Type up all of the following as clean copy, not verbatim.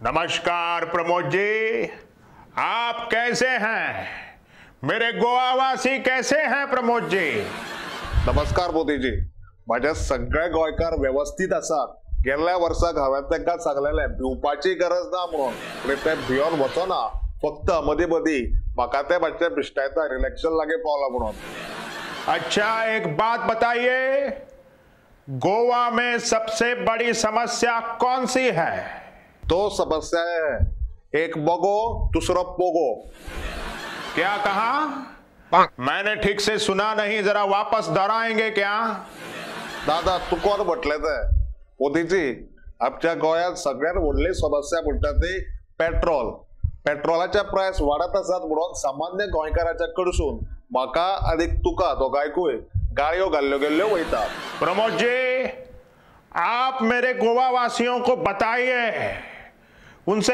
नमस्कार प्रमोद जी, आप कैसे हैं? मेरे गोवावासी कैसे हैं प्रमोद जी? नमस्कार मोदीजी, माझ्या सगळे गोंयकार व्यवस्थित आसात. गेल्या वर्साक हांवें तांकां सांगलेलें भिवपाची गरज ना म्हणून, पूण ते भियोन वचना. फक्त मदीं मदीं म्हाका ते मातशें बिश्टायता रिलॅक्शन लागीं पावला म्हणून. अच्छा, एक बात बताइए, गोवा में सबसे बड़ी समस्या कौन सी है? तो समस्या है एक बगो दूसरा पोगो. क्या कहा? मैंने ठीक से सुना नहीं, जरा वापस दोहराएंगे क्या? दादा तू कोण म्हटलें ते? मोदीजी, आमच्या गोंयांत सगळ्यात व्हडली समस्या म्हणटा ती पेट्रोल. पेट्रोलाचे प्राइस वाडत आसात म्हणून सामान्य गोंयकाराच्या कडसून म्हाका आनी तुका दोगांयकूय गाळयो घाल्ल्यो गेल्ल्यो वयतात. प्रमोद जी, आप मेरे गोवा वासियों को बताइए, उनसे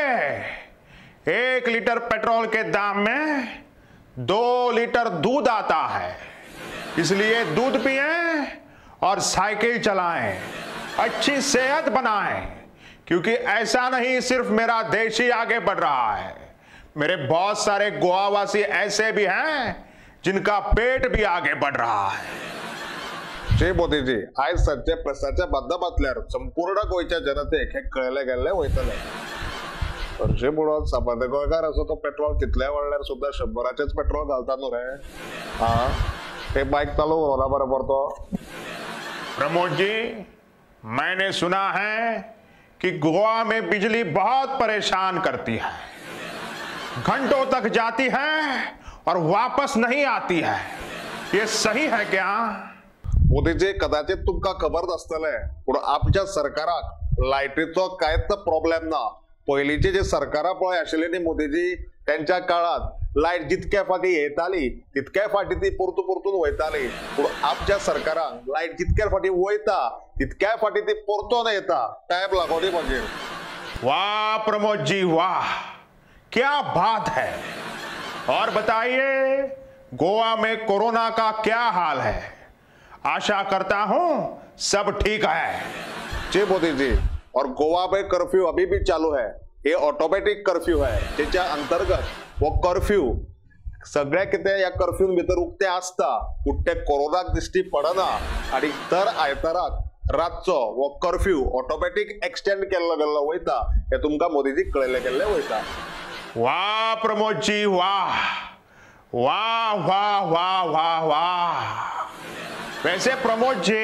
कहिए 1 लीटर पेट्रोल के दाम में 2 लीटर दूध आता है, इसलिए दूध पिएं और साइकिल चलाएं, अच्छी सेहत बनाएं, क्योंकि ऐसा नहीं सिर्फ मेरा देश ही आगे बढ़ रहा है, मेरे बहुत सारे गोवावासी ऐसे भी हैं जिनका पेट भी आगे बढ़ रहा है. जय मोदीजी, आज सध्या प्रसारच्या माध्यमांतल्यान संपूर्ण गोंयच्या जनतेक हे कळले गेल्ले वयतले. हरशी म्हणून सामान्य गोंयकार असो तो पेट्रोल कितल्या वाडल्यार सुद्धा 100चेच पेट्रोल घालता न्हू रे. हा, ते बाईक चालू होला बरोबर तो. प्रमोद जी, मैंने सुना है कि गोवा में बिजली बहुत परेशान करती है, घंटों तक जाती है और वापस नहीं आती है, ये सही है क्या? मोदीजी, कदाचित तुमका खबर नसतलें, पूण आमच्या सरकाराक लायटीचो कांयच प्रॉब्लेम ना. पयलींची जी सरकारां पळय आशिल्ली न्ही मोदीजी, त्यांच्या काळात लायट जितक्या फाटी येताली तितक्या फाटी ती परतून वयताली. पूण आमच्या सरकाराक लायट जितक्या फाटी वयता तितक्या फाटी ती परतून येता. टायम लागोनी मागीर. वाह प्रमोद जी वाह, क्या बात है. और बताइए, गोवा में कोरोना का क्या हाल है? आशा करता हूं सब ठीक है. जी मोदी जी, और गोवा में कर्फ्यू अभी भी चालू है. ये ऑटोमेटिक कर्फ्यू है, त्याच्या अंतर्गत वो कर्फ्यू सगळ्या कितें या कर्फ्यू भितर उक्ते आसता, पूण ते कोरोनाक दिश्टी पडना. आणि दर आयताराक रातचो वो कर्फ्यू ऑटोमेटिक एक्सटेंड केल्लो वयता. हे तुमकां मोदीजी कळयले गेल्ले वयता. वाह प्रमोद जी वाह, वाह वाह वाह वाह वाह. वैसे प्रमोद जी,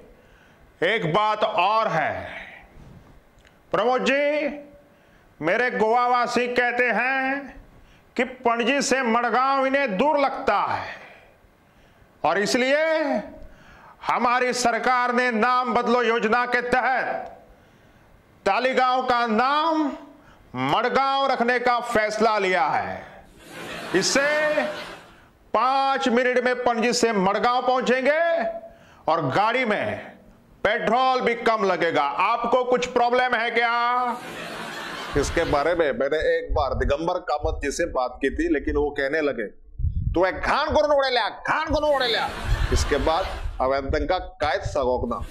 एक बात और है. प्रमोद जी, मेरे गोवावासी कहते हैं कि पणजी से मडगांव इन्हें दूर लगता है और इसलिए हमारी सरकार ने नाम बदलो योजना के तहत तालीगांव का नाम मडगांव रखने का फैसला लिया है. इससे 5 मिनट में पणजी से मडगांव पहुंचेंगे और गाड़ी में पेट्रोल भी कम लगेगा. आपको कुछ प्रॉब्लम है क्या? इसके बारे में मैंने एक बार दिगंबर कामत जी से बात की थी, लेकिन वो कहने लगे तू एक घाण करून उडेल्या. इसके बाद हांवें तांकां कांयच सांगोक ना.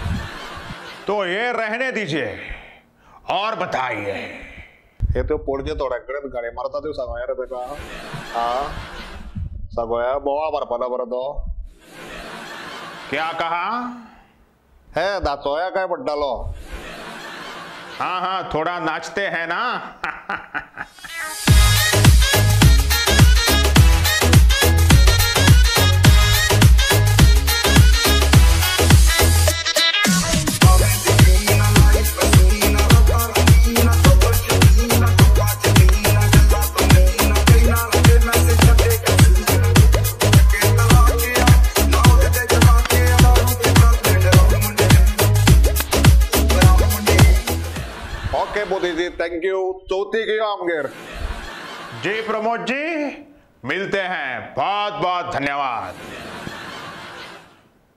तो ये रहने दीजिए और बताइए. हे तो पणजे थोड्या कडेन गाडी मारता त्यो सांगोया रे ताका. हा, सांगोया बोवाळ मारपाना बरो तो. क्या कहा? हे नाचोया काय म्हणटालो. हाँ हाँ, थोड़ा नाचते हैं ना. Modi ji, thank you. चौथी घेयो आमगेर. जी प्रमोद जी, मिलते हैं. बहुत बहुत धन्यवाद.